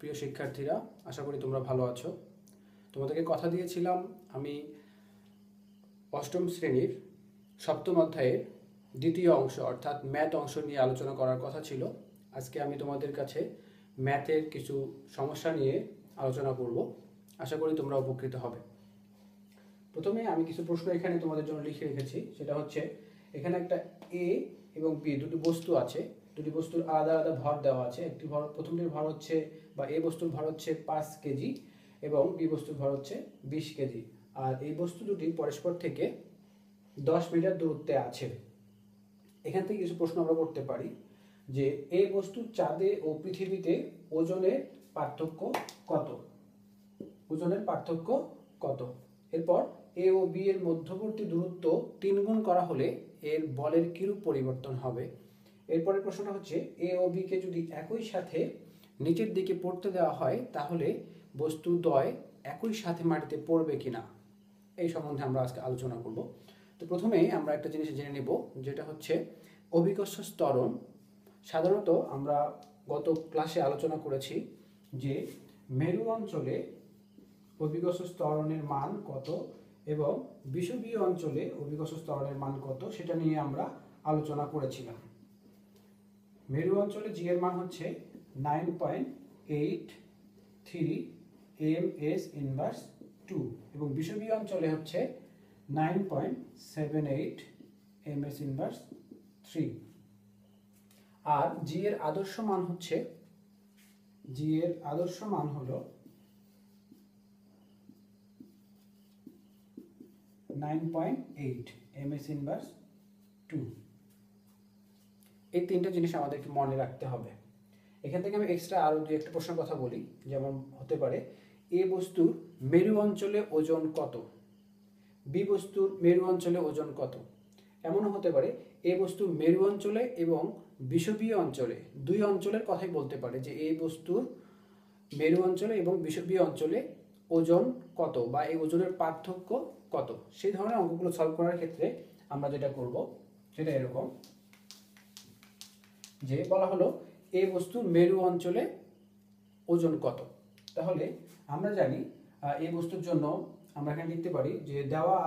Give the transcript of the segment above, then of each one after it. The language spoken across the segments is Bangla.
প্রিয় শিক্ষার্থীরা, আশা করি তোমরা ভালো আছো। তোমাদেরকে কথা দিয়েছিলাম আমি অষ্টম শ্রেণীর সপ্তম অধ্যায়ের দ্বিতীয় অংশ অর্থাৎ ম্যাথ অংশ নিয়ে আলোচনা করার কথা ছিল। আজকে আমি তোমাদের কাছে ম্যাথের কিছু সমস্যা নিয়ে আলোচনা করব। আশা করি তোমরা উপকৃত হবে। প্রথমে আমি কিছু প্রশ্ন এখানে তোমাদের জন্য লিখে রেখেছি। সেটা হচ্ছে, এখানে একটা এ এবং বি দুটি বস্তু আছে। দুটি বস্তুর আলাদা আলাদা ভর দেওয়া আছে। একটি ভর, প্রথমটির ভর হচ্ছে বা এ বস্তুর ভর হচ্ছে 5 কেজি এবং বি বস্তুর ভর হচ্ছে 20 কেজি। আর এই বস্তু দুটি পরস্পর থেকে 10 মিটার দূরত্বে আছে। এখান থেকে কিছু প্রশ্ন আমরা করতে পারি যে এই বস্তুর চাঁদে ও পৃথিবীতে ওজনের পার্থক্য কত? ওজনের পার্থক্য কত? এরপর এ ও বি এর মধ্যবর্তী দূরত্ব 3 গুণ করা হলে এর বলের কিরূপ পরিবর্তন হবে? এরপরের প্রশ্নটা হচ্ছে, এ ও বি কে যদি একই সাথে নিচের দিকে পড়তে দেওয়া হয় তাহলে বস্তু দ্বয় একই সাথে মাটিতে পড়বে কিনা? এই সম্বন্ধে আমরা আজকে আলোচনা করব। তো প্রথমেই আমরা একটা জিনিস জেনে নেব, যেটা হচ্ছে অভিকর্ষ ত্বরণ। সাধারণত আমরা গত ক্লাসে আলোচনা করেছি যে মেরু অঞ্চলে অভিকর্ষ ত্বরণের মান কত এবং বিষুবীয় অঞ্চলে অভিকর্ষ ত্বরণের মান কত সেটা নিয়ে আমরা আলোচনা করেছিলাম। মেরু অঞ্চলে জি এর মান হচ্ছে 9.83 ms ইনভার্স 2 এবং বিষুবীয় অঞ্চলে হচ্ছে 9.78 ms ইনভার্স 3। আর জি এর আদর্শ মান হচ্ছে, জি এর আদর্শ মান হলো 9.8 ms ইনভার্স 2। এই তিনটা জিনিস আমাদেরকে মনে রাখতে হবে। এখান থেকে আমি এক্সট্রা আরো দুই একটা প্রশ্নের কথা বলি। যেমন হতে পারে, এ বস্তুর মেরু অঞ্চলে ওজন কত? বি বস্তুর মেরু অঞ্চলে ওজন কত? এমনও হতে পারে এ বস্তুর মেরু অঞ্চলে এবং বিষুবীয় অঞ্চলে, দুই অঞ্চলের কথাই বলতে পারে যে এই বস্তুর মেরু অঞ্চলে এবং বিষুবীয় অঞ্চলে ওজন কত বা এই ওজনের পার্থক্য কত। সেই ধরনের অঙ্কগুলো সলভ করার ক্ষেত্রে আমরা যেটা করব সেটা এরকম, যে বলা হলো এ বস্তুর মেরু অঞ্চলে ওজন কত। তাহলে আমরা জানি এই বস্তুর জন্য আমরা এখানে লিখতে পারি যে দেওয়া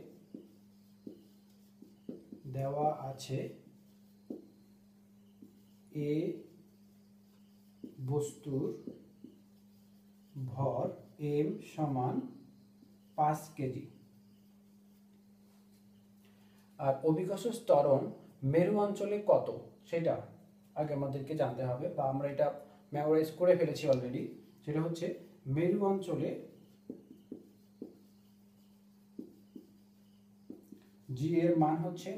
আছে এ বস্তুর ভর m সমান 5 কেজি। আর অভিকর্ষ ত্বরণ মেরু অঞ্চলে কত সেটা আগে আমাদেরকে জানতে হবে, বা আমরা এটা মেমোরাইজ করে ফেলেছি অলরেডি। সেটা হচ্ছে মেরু অঞ্চলে জি এর মান হচ্ছে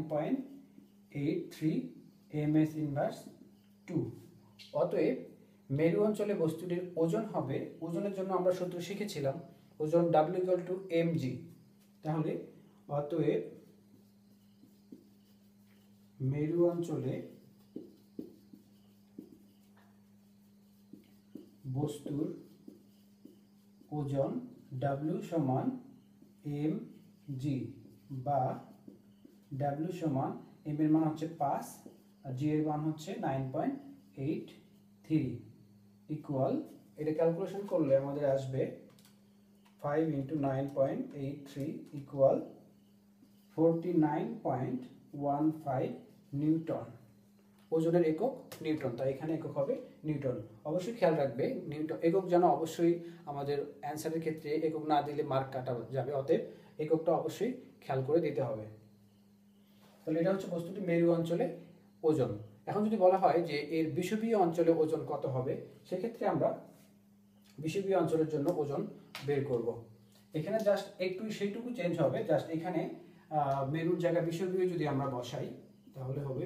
9.83 ms ইনভার্স 2। অতএব মেরু অঞ্চলে বস্তুটির ওজন হবে, ওজনের জন্য আমরা সূত্র শিখেছিলাম ওজন W = mg। তাহলে অতএব মেরু অঞ্চলে বস্তুর ওজন W সমান mg বা W সমান m এর মান হচ্ছে 5 আর g এর মান হচ্ছে 9.83 ইকুয়াল, এটা ক্যালকুলেশন করলে আমাদের আসবে 5 × 9.83 ইকুয়াল 49.15 নিউটন। ওজনের একক নিউটন, তাই এখানে একক হবে নিউটন। অবশ্যই খেয়াল রাখবে নিউটন একক যেন অবশ্যই আমাদের অ্যান্সারের ক্ষেত্রে একক না দিলে মার্ক কাটা যাবে, অতএব এককটা অবশ্যই খেয়াল করে দিতে হবে। তাহলে এটা হচ্ছে বস্তুটি মেরু অঞ্চলে ওজন। এখন যদি বলা হয় যে এর বিষুবীয় অঞ্চলে ওজন কত হবে, সেক্ষেত্রে আমরা বিষুবীয় অঞ্চলের জন্য ওজন বের করব। এখানে জাস্ট একটু সেইটুকু চেঞ্জ হবে, জাস্ট এখানে মেরুর জায়গায় বিষুবীয় যদি আমরা বসাই তাহলে হবে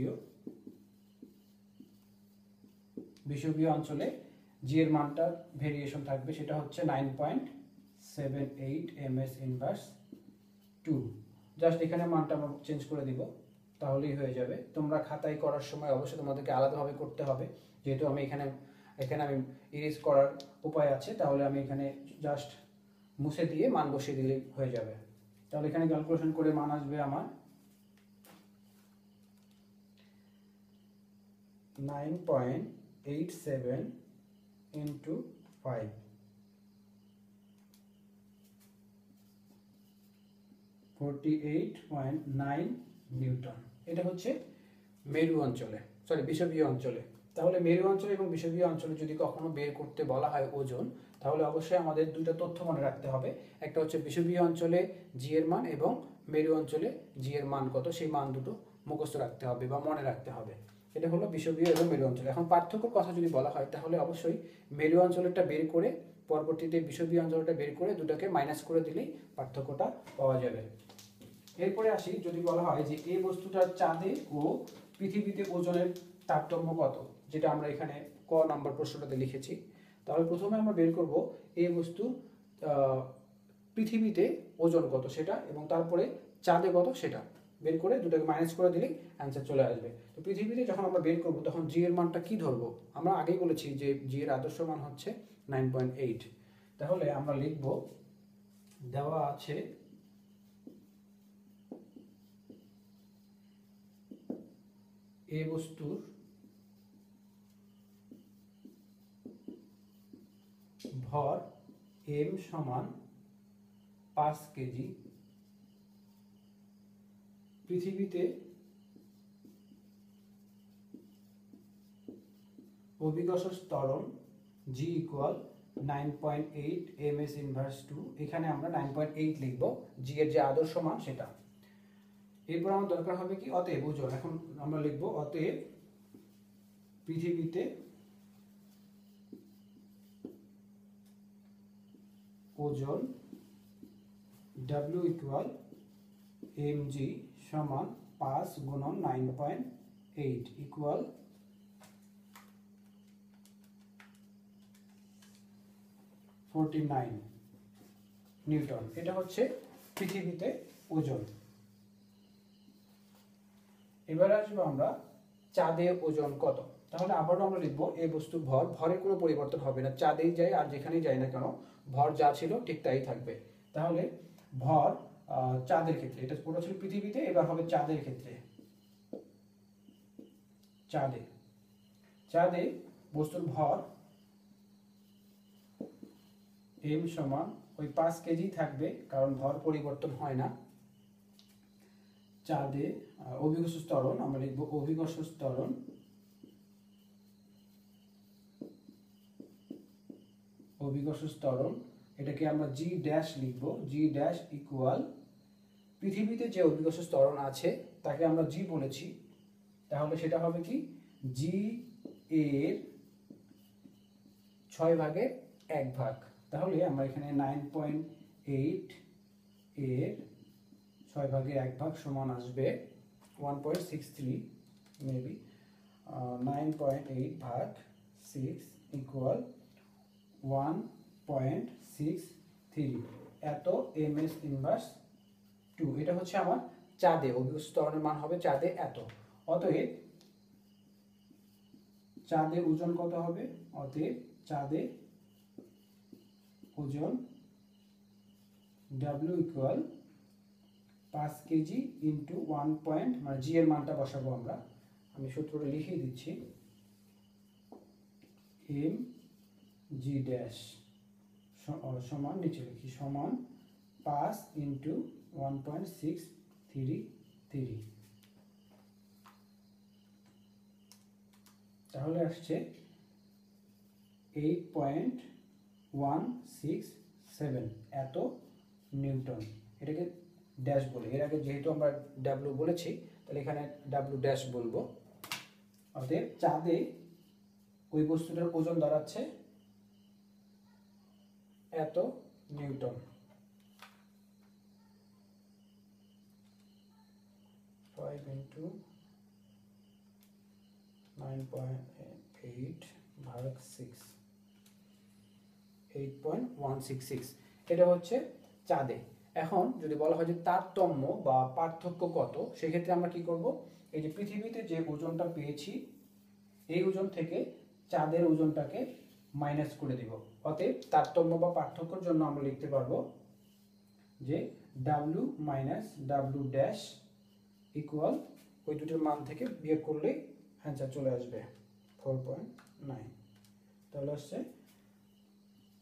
বিষুবীয় অঞ্চলে জি এর মানটা ভেরিয়েশন থাকবে, সেটা হচ্ছে 9.78 ms ইনভার্স 2। জাস্ট এখানে মানটা আমরা চেঞ্জ করে দিব তাহলেই হয়ে যাবে। তোমরা খাতায় করার সময় অবশ্যই তোমাদেরকে আলাদাভাবে করতে হবে, যেহেতু আমি এখানে আমি ইরেজ করার উপায় আছে, তাহলে আমি এখানে জাস্ট মুছে দিয়ে মান বসিয়ে দিলে হয়ে যাবে। তাহলে এখানে ক্যালকুলেশন করে মান আসবে আমার 9.87 ইন্টু 5, 48.9 নিউটন। এটা হচ্ছে মেরু অঞ্চলে, বিষুবীয় অঞ্চলে। তাহলে মেরু অঞ্চলে এবং বিষুবীয় অঞ্চলে যদি কখনো বের করতে বলা হয় ওজন, তাহলে অবশ্যই আমাদের দুইটা তথ্য মনে রাখতে হবে। একটা হচ্ছে বিষুবীয় অঞ্চলে জি এর মান এবং মেরু অঞ্চলে জি এর মান কত, সেই মান দুটো মুখস্থ রাখতে হবে বা মনে রাখতে হবে। এটা হলো বিষুবীয় এবং মেরু অঞ্চল। এখন পার্থক্যর কথা যদি বলা হয়, তাহলে অবশ্যই মেরু অঞ্চলেরটা বের করে পরবর্তীতে বিষুবীয় অঞ্চলটা বের করে দুটাকে মাইনাস করে দিলেই পার্থক্যটা পাওয়া যাবে। এরপরে আসি, যদি বলা হয় যে এই বস্তুটার চাঁদে ও পৃথিবীতে ওজনের তারতম্য কত, যেটা আমরা এখানে ক নাম্বার প্রশ্নটাতে লিখেছি। তাহলে প্রথমে আমরা বের করব এই বস্তু পৃথিবীতে ওজন কত সেটা, এবং তারপরে চাঁদে কত সেটা বের করে দুটাকে মাইনাস করে দিলেই অ্যান্সার চলে আসবে। তো পৃথিবীতে যখন আমরা বের করব তখন জি এর মানটা কি ধরবো? আমরা আগেই বলেছি যে জি এর আদর্শ মান হচ্ছে 9.8। তাহলে আমরা লিখব, দেওয়া আছে এ বস্তুর ভর m সমান 5 কেজি, পৃথিবীতে অভিকর্ষজ ত্বরণ g ইকুয়াল 9.8 ms ইনভার্স 2। এখানে আমরা 9.8 লিখব, g এর যে আদর্শ মান সেটা। এরপর আমার দরকার হবে কি অতএব ওজন। এখন আমরা লিখব অতএব পৃথিবীতে ওজন W ইকুয়াল mg সমান 5 গুণন 9.8 ইকুয়াল 49 নিউটন। এটা হচ্ছে পৃথিবীতে ওজন। এবার আসবো আমরা চাঁদে ওজন কত। তাহলে আবারও আমরা লিখবো এই বস্তুর ভর, ভরের কোনো পরিবর্তন হবে না, চাঁদেই যায় আর যেখানেই যায় না কেন ভর যা ছিল ঠিক তাই থাকবে। তাহলে ভর চাঁদের ক্ষেত্রে, এটা পুরো ছিল পৃথিবীতে, এবার হবে চাঁদের ক্ষেত্রে। চাঁদে বস্তুর ভর m সমান ওই 5 কেজি থাকবে, কারণ ভর পরিবর্তন হয় না। চাঁদে অভিকর্ষজ ত্বরণ আমরা লিখব অভিকর্ষজ ত্বরণ, এটাকে আমরা জি ড্যাশ লিখব, জি ড্যাশ ইকুয়াল পৃথিবীতে যে অভিকর্ষজ ত্বরণ আছে তাকে আমরা জি বলেছি, তাহলে সেটা হবে কি জি এর 6 ভাগের 1 ভাগ। তাহলে আমরা এখানে 9.8 এর 6 ভাগের 1 ভাগ সমান আসবে 1.63, মেবি 9.8 ভাগ 6 ইকুয়াল 1.63, এত ms ইনভার্স 2। এটা হচ্ছে আমার চাঁদে অভিকর্ষজ ত্বরণের মান হবে চাঁদে এত। অতএব চাঁদে ওজন কত হবে? অতএব চাঁদে ওজন W equal 5 kg into 1 point, মানে জি এর মানটা বসাবো আমরা, আমি সূত্রটা লিখে দিচ্ছি, এম জি ড্যাশ সমান, নিচে লিখি, সমান 5 ইন্টু 1.633, তাহলে আসছে 8.167 এত নিউটন। এটাকে ড্যাশ বলে, এর আগে যেহেতু আমরা ডাব্লিউ বলেছি তাহলে এখানে ডাব্লিউ ড্যাশ বলবো। অতএব চাঁদে ওই বস্তুটার ওজন দাঁড়াচ্ছে এত নিউটন। 5 ইন্টু 9.8 ভাগ 6, 8.166, এটা হচ্ছে চাঁদে। এখন যদি বলা হয় যে তারতম্য বা পার্থক্য কত, সেক্ষেত্রে আমরা কি করব, এই যে পৃথিবীতে যে ওজনটা পেয়েছি এই ওজন থেকে চাঁদের ওজনটাকে মাইনাস করে দিব। অতএব তারতম্য বা পার্থক্যের জন্য আমরা লিখতে পারবো যে W minus W dash equal ওই দুটোর মান থেকে বিয়োগ করলেই অ্যান্সার চলে আসবে 4.9। তাহলে আসছে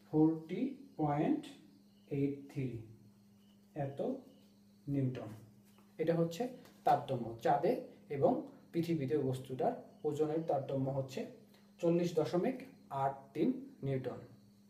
40.83 এত নিউটন। এটা হচ্ছে তারতম্য, চাঁদে এবং পৃথিবীতে বস্তুটার ওজনের তারতম্য হচ্ছে 40.83 নিউটন।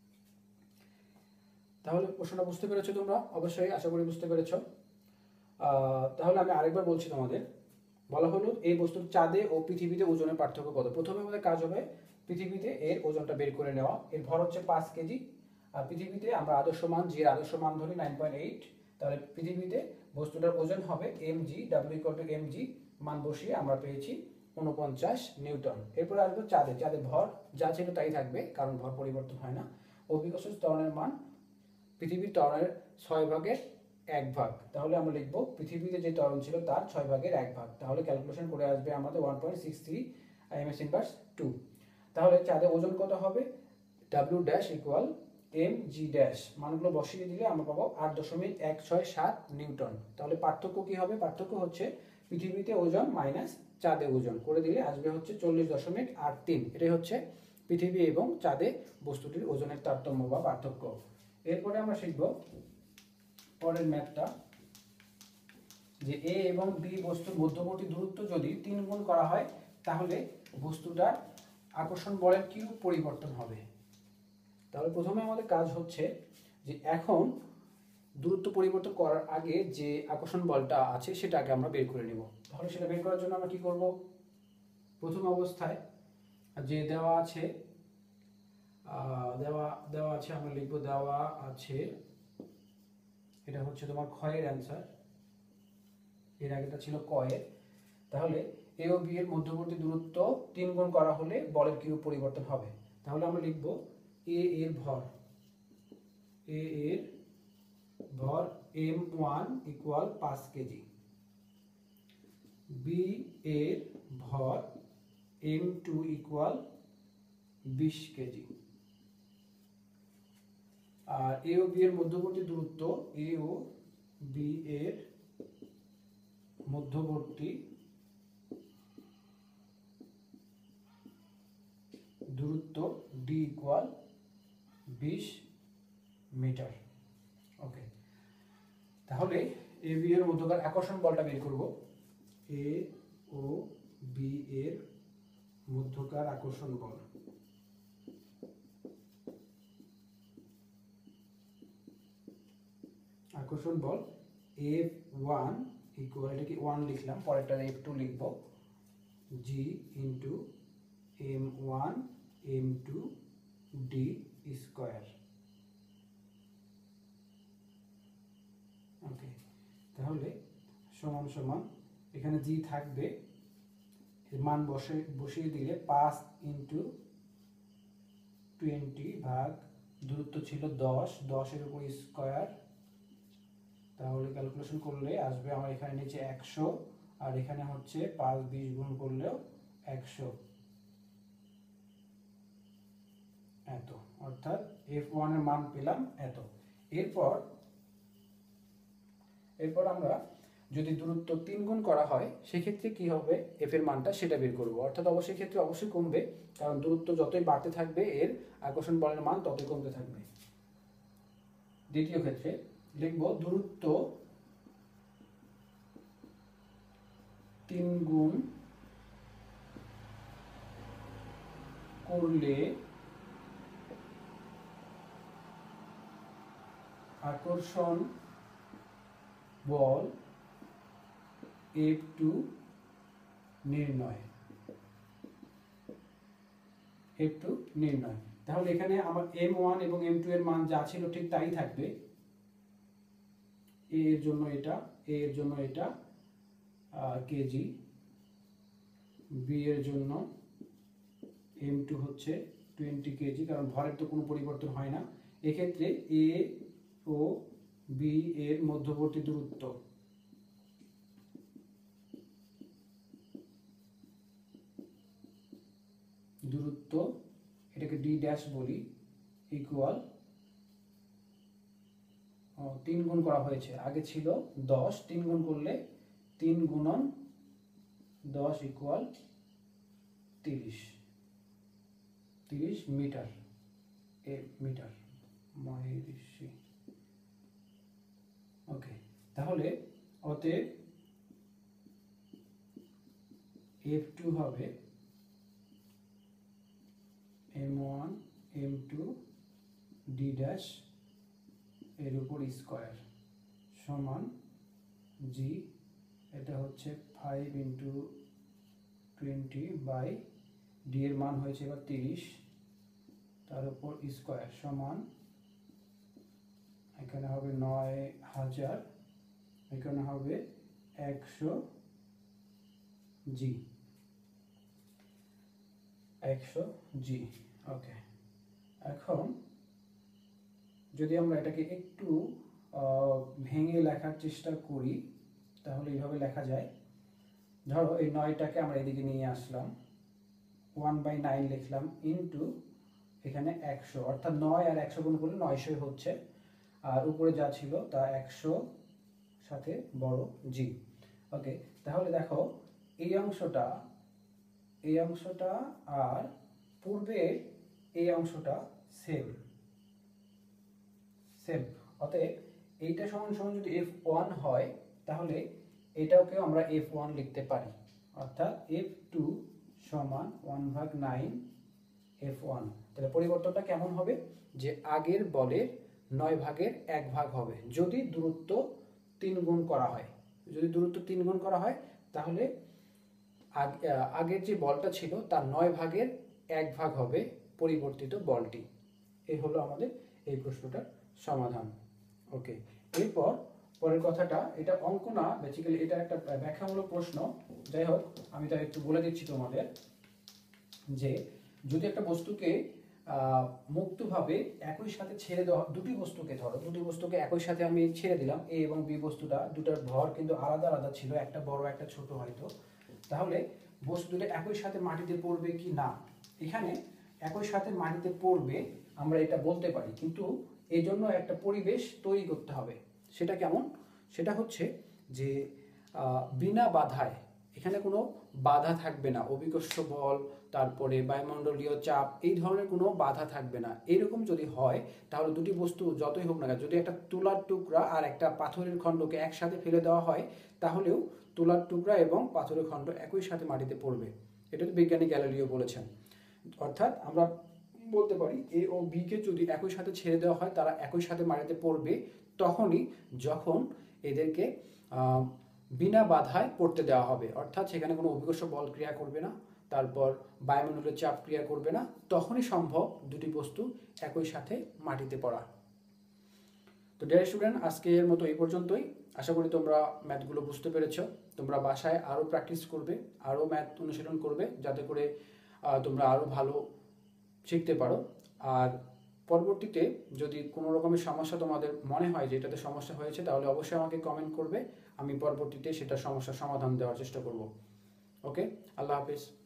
তাহলে প্রশ্নটা বুঝতে পেরেছো তোমরা? অবশ্যই আশা করি বুঝতে পেরেছো। তাহলে আমি আরেকবার বলছি তোমাদের। বলা হলো এই বস্তুর চাঁদে ও পৃথিবীতে ওজনের পার্থক্য কত। প্রথমে আমাদের কাজ হবে পৃথিবীতে এর ওজনটা বের করে নেওয়া। এর ভর হচ্ছে 5 কেজি, আর পৃথিবীতে আমরা আদর্শ মান, জি এর আদর্শ মান ধরি 9.8। তাহলে পৃথিবীতে বস্তুটার ওজন হবে mg, w=mg, মান বসিয়ে আমরা পেয়েছি 49 নিউটন। এরপরে আসবো চাঁদে। চাঁদের ভর যা ছিল তাই থাকবে, কারণ ভর পরিবর্তন হয় না। অভিকর্ষজ ত্বরণের মান পৃথিবীর ত্বরণের 6/1 তাহলে আমরা লিখব পৃথিবীতে যে ত্বরণ ছিল তার 6/1। তাহলে ক্যালকুলেশন করে আসবে আমাদের 1.63 ms/2। তাহলে চাঁদে ওজন কত হবে? w' mg', মানগুলো বসিয়ে দিলে আমরা পাবো 8.167 নিউটন। তাহলে পার্থক্য কি হবে? পার্থক্য হচ্ছে পৃথিবীতে ওজন মাইনাস চাঁদে ওজন, করে দিলে আসবে হচ্ছে 40.83। এটাই হচ্ছে পৃথিবী এবং চাঁদে বস্তুটির ওজনের তারতম্য বা পার্থক্য। এরপরে আমরা শিখব পরের ম্যাথটা, যে এ এবং বি বস্তুর মধ্যবর্তী দূরত্ব যদি 3 গুণ করা হয় তাহলে বস্তুটার আকর্ষণ বলের কি পরিবর্তন হবে। তাহলে প্রথমে আমাদের কাজ হচ্ছে যে এখন দূরত্ব পরিবর্তন করার আগে যে আকর্ষণ বলটা আছে সেটাকে আমরা বের করে নেব। তাহলে সেটা বের করার জন্য আমরা কি করব? প্রথম অবস্থায় যে দেওয়া আছে আমরা লিখব দেওয়া আছে, এটা হচ্ছে তোমার ক্ষয়ের অ্যান্সার, এর আগেটা ছিল কয়ের। তাহলে এ ও বি এর মধ্যবর্তী দূরত্ব 3 গুণ করা হলে বলের কি পরিবর্তন হবে। তাহলে আমরা লিখব এ এর ভর m1 = 5 কেজি, বি এর ভর m2 = 20 কেজি, আর এ ও বি এর মধ্যবর্তী দূরত্ব এ ও বি এর মধ্যবর্তী দূরত্ব d = 20 মিটার। ওকে, তাহলে এ বি এর মধ্যকার আকর্ষণ বলটা বের করব। এ ও বি এর মধ্যকার আকর্ষণ বল, আকর্ষণ বল F1 = এটাকে 1 লিখলাম, পরেরটা F2 লিখব, g * m1 m2 d²। ওকে, তাহলে সমান সমান এখানে জি থাকবে, এর মান বসিয়ে দিলে 5 × 20 ভাগ দূরত্ব ছিল 10 এর উপর স্কয়ার। তাহলে ক্যালকুলেশন করলে আসবে আমার এখানে নিচে 100, আর এখানে হচ্ছে 5 20 গুণ করলেও 100 এত, অর্থাৎ F1 এর মান পেলাম এত। এরপর আমরা যদি দূরত্ব 3 গুণ করা হয় সেক্ষেত্রে কি হবে এফ এর মানটা সেটা বের করব। অর্থাৎ অবশ্যই ক্ষেত্রে অবশ্যই কমবে, কারণ দূরত্ব যতই বাড়তে থাকবে এর আকর্ষণ বলের মান ততই কমতে থাকবে। দ্বিতীয় ক্ষেত্রে লিখব দূরত্ব 3 গুণ করলে আকর্ষণ বল F2 নির্ণয়। তাহলে এখানে আমার m1 এবং m2 এর মান যা ছিল ঠিক তাই থাকবে। a এর জন্য এটা কেজি, b এর জন্য m2 হচ্ছে 20 কেজি, কারণ ভরের তো কোনো পরিবর্তন হয় না। এক্ষেত্রে a ও b এর মধ্যবর্তী দূরত্ব এটাকে d' বলি, ইকুয়াল 3 গুণ করা হয়েছে, আগে ছিল 10, 3 গুণ করলে 3 গুণন 10 = 30 মিটার। মহিষী। ওকে, তাহলে অতএব F2 হবে M1 M2 D ড্যাশ এর উপর স্কয়ার সমান G, এটা হচ্ছে 5 ইন্টু 20 বাই D এর মান হয়েছে এবার 30, তার উপর স্কয়ার সমান এখানে হবে 9000, এখানে হবে 100 G, 100 G। ওকে, এখন যদি আমরা এটাকে একটু ভেঙে লেখার চেষ্টা করি তাহলে এইভাবে লেখা যায়। ধরো এই 9টাকে আমরা এদিকে নিয়ে আসলাম, 1/9 লিখলাম ইন্টু এখানে 100, অর্থাৎ 9 আর 100 গুণ করলে 900 হচ্ছে, আর উপরে যা ছিল তা 100 সাথে বড় G। ওকে, তাহলে দেখো এই অংশটা আর পূর্বের এই অংশটা সেম। অতএব এইটা সমান সমান যদি F1 হয় তাহলে এটাকে আমরা F1 লিখতে পারি, অর্থাৎ F2 সমান 1/9 F1। তাহলে পরিবর্তনটা কেমন হবে, যে আগের বলের 9 ভাগের 1 ভাগ হবে যদি দূরত্ব 3 গুণ করা হয়। যদি দূরত্ব 3 গুণ করা হয় তাহলে আগের যে বলটা ছিল তার 9 ভাগের 1 ভাগ হবে পরিবর্তিত বলটি। এই হলো আমাদের এই প্রশ্নটার সমাধান। ওকে, এরপর পরের কথাটা, এটা অঙ্ক না, বেসিক্যালি এটা একটা ব্যাখ্যামূলক প্রশ্ন। যাই হোক, আমি তাই একটু বলে দিচ্ছি তোমাদের যে যদি একটা বস্তুকে মুক্তভাবে একই সাথে ছেড়ে দেওয়া, দুটি বস্তুকে একই সাথে আমি ছেড়ে দিলাম, এ এবং বি বস্তুটা, দুটার ভর কিন্তু আলাদা আলাদা ছিল, একটা বড় একটা ছোট হয়তো, তাহলে বস্তু দুটো একই সাথে মাটিতে পড়বে কি না। এখানে একই সাথে মাটিতে পড়বে আমরা এটা বলতে পারি, কিন্তু এই জন্য একটা পরিবেশ তৈরি করতে হবে। সেটা কেমন, সেটা হচ্ছে যে বিনা বাধায়, এখানে কোনো বাধা থাকবে না, অভিকর্ষ বল, তারপরে বায়ুমণ্ডলীয় চাপ, এই ধরনের কোনো বাধা থাকবে না। এরকম যদি হয় তাহলে দুটি বস্তু যতই হোক না কেন, যদি একটা তুলার টুকরা আর একটা পাথরের খণ্ডকে একসাথে ফেলে দেওয়া হয় তাহলেও তুলার টুকরা এবং পাথরের খণ্ড একই সাথে মাটিতে পড়বে। এটা তো বিজ্ঞানী গ্যালিলিও বলেছেন। অর্থাৎ আমরা বলতে পারি এ ও বি কে যদি একই সাথে ছেড়ে দেওয়া হয় তারা একই সাথে মাটিতে পড়বে তখনই যখন এদেরকে বিনা বাধায় পড়তে দেওয়া হবে, অর্থাৎ সেখানে কোনো অভিকর্ষ বল ক্রিয়া করবে না, তারপর বায়ুমণ্ডলের চাপ ক্রিয়া করবে না, তখনই সম্ভব দুটি বস্তু একই সাথে মাটিতে পড়া। তো ডিয়ার স্টুডেন্ট, আজকের মতো এই পর্যন্তই। আশা করি তোমরা ম্যাথগুলো বুঝতে পেরেছো। তোমরা বাসায় আরও প্র্যাকটিস করবে, আরও ম্যাথ অনুশীলন করবে, যাতে করে তোমরা আরও ভালো শিখতে পারো। আর পরবর্তীতে যদি কোনো রকমের সমস্যা তোমাদের মনে হয় যে এটাতে সমস্যা হয়েছে তাহলে অবশ্যই আমাকে কমেন্ট করবে, আমি পরবর্তীতে সেটা সমস্যার সমাধান দেওয়ার চেষ্টা করব। ওকে, আল্লাহ হাফিজ।